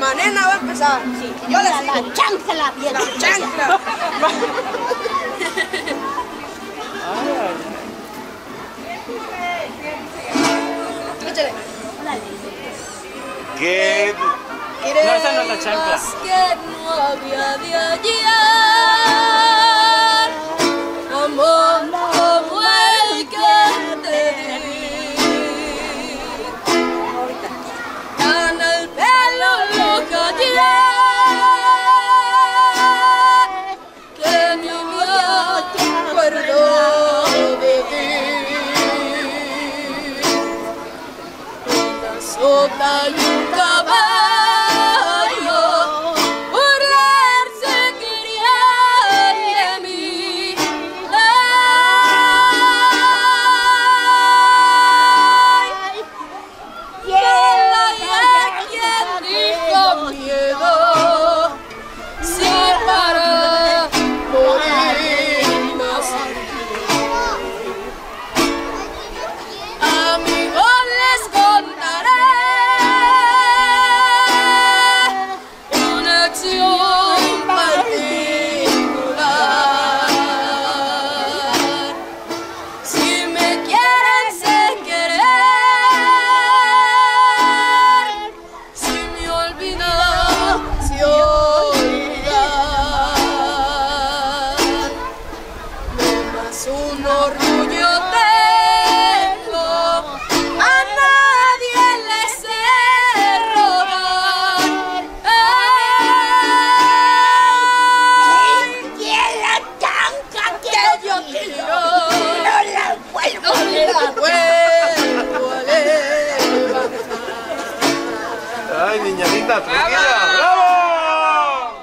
manena va a empezar. Sí, yo le sigo. La chancla, bien. La chancla. Échale. ¿Qué? No, esa no es la chancla. Que no había de ayer, amor como el que te di. En el pelo lo callé, que ni me acuerdo de ti. Una sota y un caballo un orgullo tengo, a nadie le sé rogar. Y la chanca Que yo tiro, no la vuelvo no la vuelvo a levantar. Ay, niñadita, tranquila. ¡Bravo! ¡Bravo!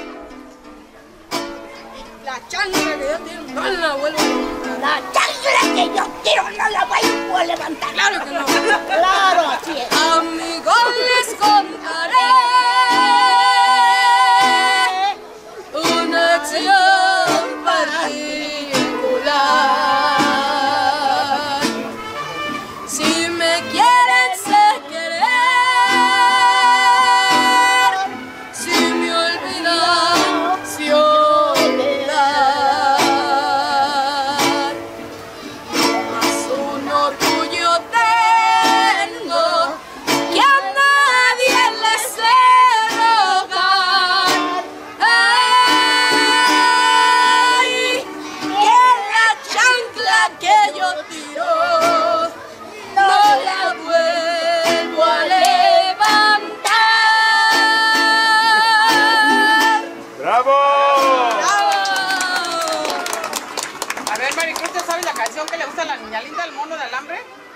La chancla que yo tiro no la vuelvo a levantar. La chancla que yo tiro no la vuelvo a levantar. Claro que no. Claro, así es. Amigos, les contaré una acción particular. Si me quieren sé querer, si me olvidan sé olvidar. Más un orgullo tengo que a nadie le sé rogar. Ay, que la chancla que yo tiro no la vuelvo a levantar. ¡Bravo! ¡Bravo! A ver, Maricruz, ¿te sabes la canción que le gusta a la niña linda, el mono de alambre?